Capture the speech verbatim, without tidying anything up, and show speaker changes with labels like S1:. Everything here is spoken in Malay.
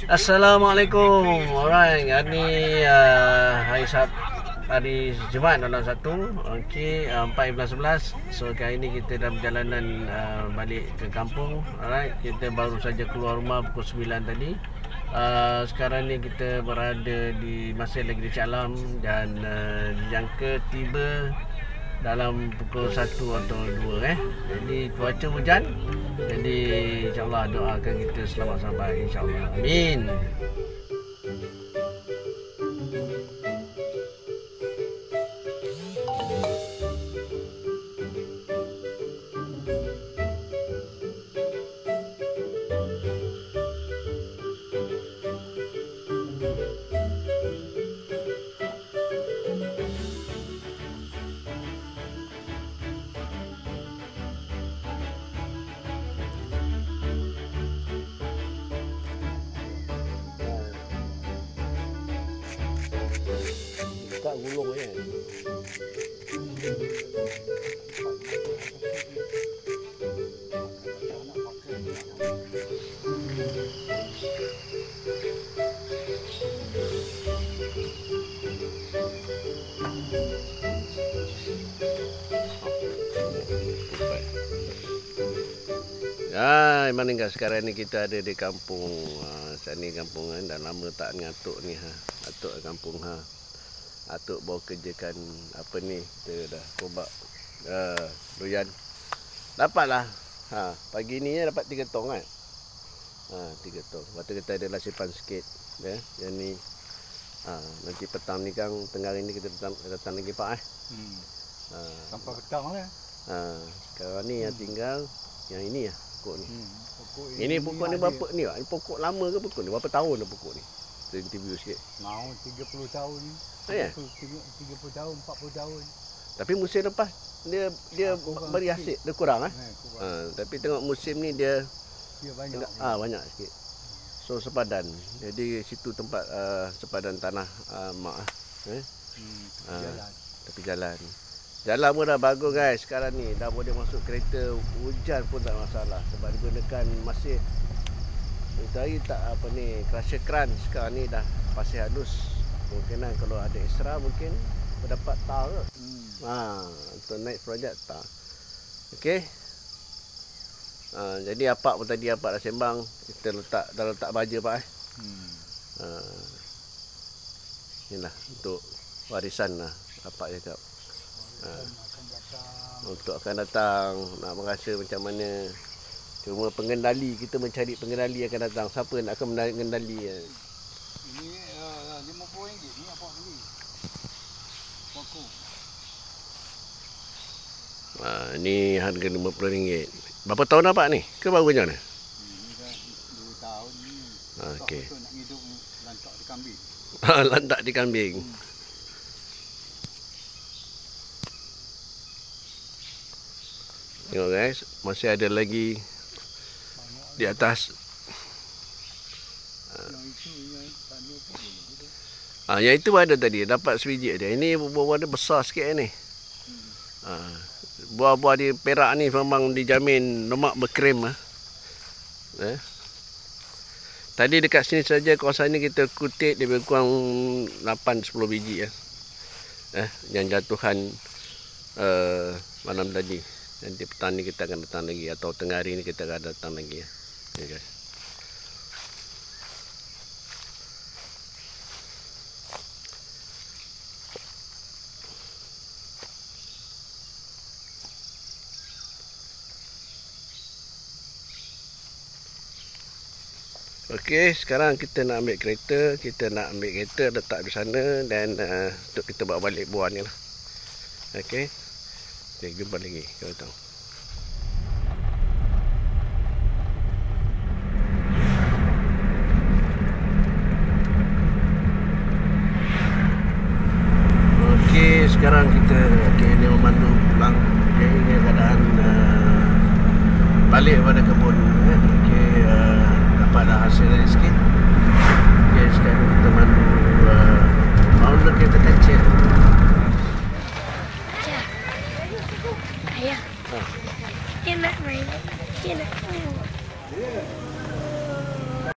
S1: Assalamualaikum. Alright, hari ni uh, hari Sab hari Jumaat dalam satu. Okey, uh, empat bulan sebelas. So kali ni kita dalam perjalanan uh, balik ke kampung. Alright, kita baru saja keluar rumah pukul sembilan tadi. Uh, sekarang ni kita berada di masih lagi di Calam dan uh, dijangka tiba dalam pukul satu atau dua eh. Jadi cuaca hujan. Jadi insya-Allah doakan kita selamat sampai insya-Allah. Amin. Tak gulung je. Ya, mana enggak sekarang ni kita ada di kampung. Ha, sana kampung kan dah lama tak ngatuk ni ha. Atuk kampung ha. Atuk bawa kerjakan apa ni, kita dah cuba uh, doyan. Dapatlah. Ha, pagi ni dapat tiga tong kan. Ha, tiga tong. Waktu kita ada lasipan sikit ya. Yang ni ha, nanti petang ni kan tengah hari ni kita datang, datang lagi pak eh. Hmm. Ha,
S2: sampai petang lah.
S1: Ha, sekarang ni hmm. yang tinggal yang ini ya, pokok ni. Hmm, pokok ini, ini pokok ni berapa ni? Ini pokok lama ke pokok ni? Berapa tahun dah pokok ni? Kita interview sikit.
S2: Mau tiga puluh tahun.
S1: Ya?
S2: tiga puluh tahun, empat puluh tahun.
S1: Tapi musim lepas dia dia ha, beri hasil, dia kurang eh. Ha, tapi tengok musim ni dia
S2: dia banyak.
S1: Ah ha, banyak sikit. So sepadan. Jadi situ tempat uh, sepadan tanah uh, mak eh. Hmm, tepi uh, jalan. Tepi jalan. Jalan pun dah bagus guys. Sekarang ni dah boleh masuk kereta, hujan pun tak masalah sebab digunakan masih itu hari tak apa ni crusher kran. Sekarang ni dah pasir halus. Kemungkinan kalau ada extra mungkin dapat tar ke. Hmm. Ha, untuk naik projek tar. Okey. Ha, jadi apak pun tadi apak dah sembang, kita letak dah letak baja pak eh. Hmm. Ha. Inilah untuk warisan lah apak cakap. Ha. Untuk akan datang nak merasa macam mana. Cuma pengendali, kita mencari pengendali akan datang. Siapa nak akan mengendali ya?
S2: Ini uh, lima puluh ringgit ni apa beli? Paku.
S1: Ah, ni harga lima puluh ringgit. Berapa tahun apa ni? Ke baru macam mana?
S2: Ini dah dua tahun ni.
S1: Ah, okey.
S2: Nak hidup lantak di kambing.
S1: Lantak di kambing. Hmm. Tengok guys, masih ada lagi di atas. Ah, yang itu ada tadi, dapat sebiji aja. Ini buah-buah dia besar sikit ni. Ah, buah-buah di Perak ni memang dijamin lemak berkrim ah. Eh. Tadi dekat sini saja kawasan ni kita kutip dia lebih kurang lapan sepuluh biji ya. Eh, yang jatuhan uh, malam tadi. Nanti petang ni kita akan datang lagi atau tengah hari ni kita akan datang lagi ya. Ya guys. Okey, sekarang kita nak ambil kereta, kita nak ambil kereta letak di sana dan uh, untuk kita bawa balik buah ni lah. Okey. Okey, jumpa lagi. Kita tahu.